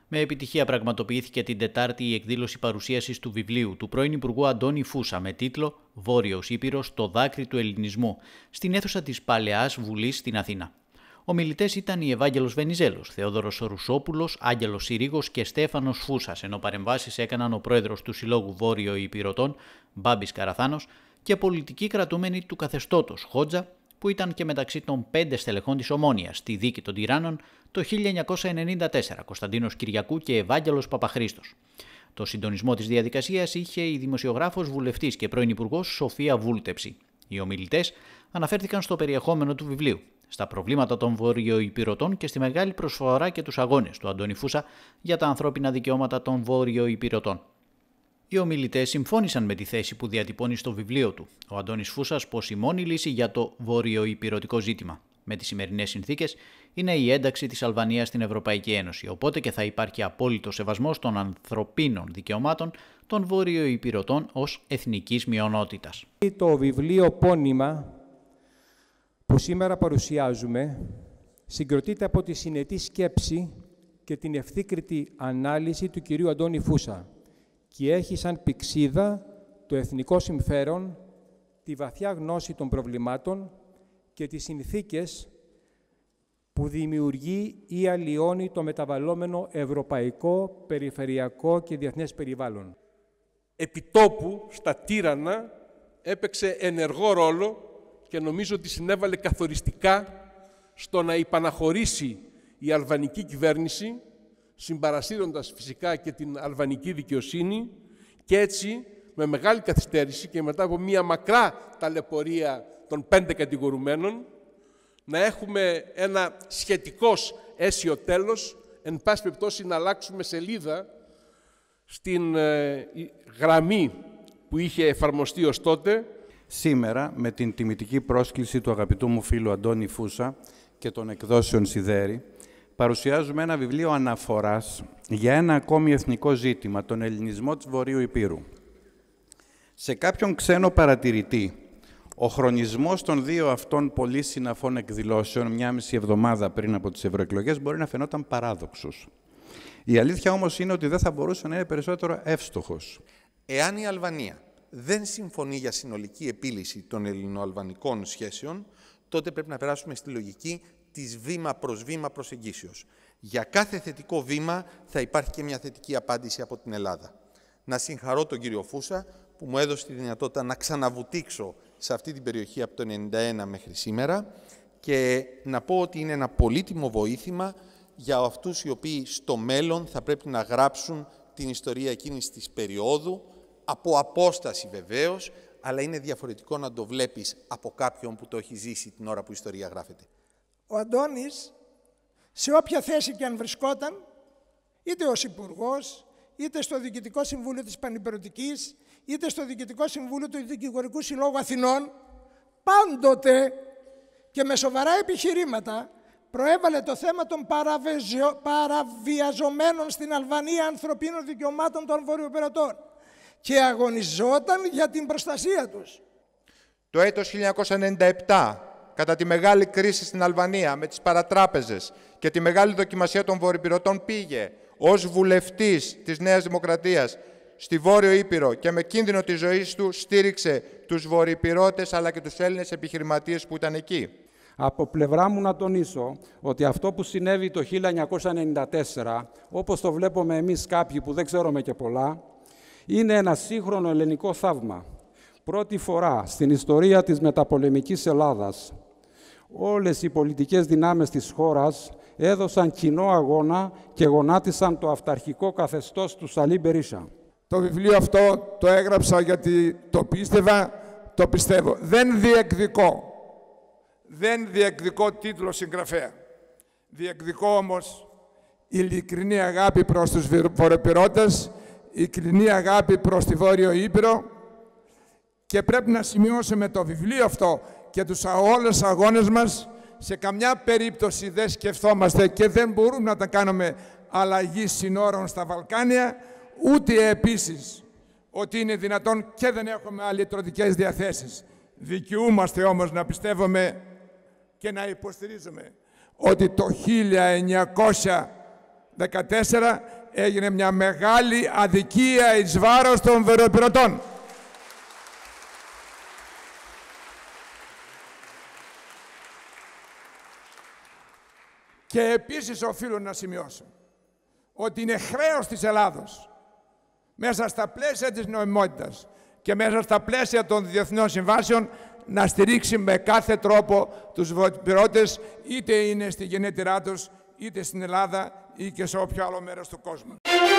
Με επιτυχία πραγματοποιήθηκε την Τετάρτη η εκδήλωση παρουσίασης του βιβλίου του πρώην Υπουργού Αντώνη Φούσα με τίτλο «Βόρειος Ήπειρος, το δάκρυ του ελληνισμού» στην αίθουσα της Παλαιάς Βουλής στην Αθήνα. Ομιλητές ήταν οι Ευάγγελος Βενιζέλος, Θεόδωρος Ρουσόπουλος, Άγγελος Συρίγος και Στέφανος Φούσας, ενώ παρεμβάσεις έκαναν ο πρόεδρος του Συλλόγου Βόρειο Ηπειρωτών, Μπάμπης Καραθάνος, και πολιτικοί κρατούμενοι του καθεστώτος, Χότζα, που ήταν και μεταξύ των 5 στελεχών της Ομόνοιας στη δίκη των τυράννων το 1994, Κωνσταντίνος Κυριακού και Ευάγγελος Παπαχρήστος. Το συντονισμό της διαδικασίας είχε η δημοσιογράφος, βουλευτής και πρώην υπουργός Σοφία Βούλτεψη. Οι ομιλητές αναφέρθηκαν στο περιεχόμενο του βιβλίου, στα προβλήματα των Βόρειο-Ηπειρωτών και στη μεγάλη προσφορά και τους αγώνες του Αντώνη Φούσα για τα ανθρώπινα δικαιώματα των Βόρειο-Ηπειρωτών. Οι ομιλητές συμφώνησαν με τη θέση που διατυπώνει στο βιβλίο του ο Αντώνης Φούσας πως η μόνη λύση για το βορειοϊπειρωτικό ζήτημα με τις σημερινές συνθήκες είναι η ένταξη της Αλβανίας στην Ευρωπαϊκή Ένωση, οπότε και θα υπάρχει απόλυτο σεβασμός των ανθρωπίνων δικαιωμάτων των Βορειοϊπειρωτών ως εθνικής μειονότητας. Το βιβλίο πόνημα που σήμερα παρουσιάζουμε συγκροτείται από τη συνετή σκέψη και την ευθύκριτη ανάλυση του κυρίου Αντώνη Φούσα και έχει σαν πυξίδα το εθνικό συμφέρον, τη βαθιά γνώση των προβλημάτων και τις συνθήκες που δημιουργεί ή αλλοιώνει το μεταβαλλόμενο ευρωπαϊκό, περιφερειακό και διεθνές περιβάλλον. Επιτόπου, στα τύρανα, έπαιξε ενεργό ρόλο και νομίζω ότι συνέβαλε καθοριστικά στο να υπαναχωρήσει η αλβανική κυβέρνηση, συμπαρασύροντας φυσικά και την αλβανική δικαιοσύνη, και έτσι με μεγάλη καθυστέρηση και μετά από μία μακρά ταλαιπωρία των 5 κατηγορουμένων να έχουμε ένα σχετικώς αίσιο τέλος, εν πάση περιπτώσει να αλλάξουμε σελίδα στην γραμμή που είχε εφαρμοστεί ως τότε. Σήμερα, με την τιμητική πρόσκληση του αγαπητού μου φίλου Αντώνη Φούσα και των εκδόσεων Σιδέρη, παρουσιάζουμε ένα βιβλίο αναφοράς για ένα ακόμη εθνικό ζήτημα, τον ελληνισμό της Βορείου Ηπείρου. Σε κάποιον ξένο παρατηρητή, ο χρονισμός των δύο αυτών πολύ συναφών εκδηλώσεων, 1,5 εβδομάδα πριν από τις ευρωεκλογές, μπορεί να φαινόταν παράδοξος. Η αλήθεια όμως είναι ότι δεν θα μπορούσε να είναι περισσότερο εύστοχος. Εάν η Αλβανία δεν συμφωνεί για συνολική επίλυση των ελληνοαλβανικών σχέσεων, τότε πρέπει να περάσουμε στη λογική της βήμα προς βήμα προσεγγίσεως. Για κάθε θετικό βήμα θα υπάρχει και μια θετική απάντηση από την Ελλάδα. Να συγχαρώ τον κύριο Φούσα που μου έδωσε τη δυνατότητα να ξαναβουτήξω σε αυτή την περιοχή από το 1991 μέχρι σήμερα και να πω ότι είναι ένα πολύτιμο βοήθημα για αυτούς οι οποίοι στο μέλλον θα πρέπει να γράψουν την ιστορία εκείνης της περίοδου, από απόσταση βεβαίως, αλλά είναι διαφορετικό να το βλέπεις από κάποιον που το έχει ζήσει την ώρα που η ιστορία γράφεται. Ο Αντώνης, σε όποια θέση και αν βρισκόταν, είτε ως υπουργός, είτε στο Διοικητικό Συμβούλιο της Πανυπηρωτικής, είτε στο Διοικητικό Συμβούλιο του Δικηγορικού Συλλόγου Αθηνών, πάντοτε και με σοβαρά επιχειρήματα προέβαλε το θέμα των παραβιαζομένων στην Αλβανία ανθρωπίνων δικαιωμάτων των Βορειοϊπειρωτών και αγωνιζόταν για την προστασία τους. Το έτος 1997, κατά τη μεγάλη κρίση στην Αλβανία με τις παρατράπεζες και τη μεγάλη δοκιμασία των Βορειοϊπειρωτών, πήγε ως βουλευτής της Νέας Δημοκρατίας στη Βόρειο Ήπειρο και με κίνδυνο της ζωής του στήριξε τους Βορειοϊπειρωτές αλλά και τους Έλληνες επιχειρηματίες που ήταν εκεί. Από πλευρά μου να τονίσω ότι αυτό που συνέβη το 1994, όπως το βλέπουμε εμείς κάποιοι που δεν ξέρουμε και πολλά, είναι ένα σύγχρονο ελληνικό θαύμα. Πρώτη φορά στην ιστορία της μεταπολεμικής Ελλάδας, όλες οι πολιτικές δυνάμεις της χώρας έδωσαν κοινό αγώνα και γονάτισαν το αυταρχικό καθεστώς του Σαλί Μπερίσα. Το βιβλίο αυτό το έγραψα γιατί το πίστευα, το πιστεύω. Δεν διεκδικώ τίτλο συγγραφέα. Διεκδικώ όμως ειλικρινή αγάπη προς τους Βορειοϊπειρωτές, ειλικρινή αγάπη προς τη Βόρειο Ήπειρο και πρέπει να σημειώσουμε το βιβλίο αυτό και τους όλους αγώνες μας. Σε καμιά περίπτωση δεν σκεφτόμαστε και δεν μπορούμε να τα κάνουμε αλλαγή συνόρων στα Βαλκάνια, ούτε επίσης ότι είναι δυνατόν και δεν έχουμε αλληλετρωτικές διαθέσεις. Δικαιούμαστε όμως να πιστεύουμε και να υποστηρίζουμε ότι το 1914 έγινε μια μεγάλη αδικία εις βάρος των Βορειοπειρωτών. Και επίσης οφείλω να σημειώσω ότι είναι χρέος της Ελλάδος μέσα στα πλαίσια της νομιμότητας και μέσα στα πλαίσια των διεθνών συμβάσεων να στηρίξει με κάθε τρόπο τους Βορειοπειρώτες, είτε είναι στη γενέτειρά τους, είτε στην Ελλάδα ή και σε όποιο άλλο μέρος του κόσμου.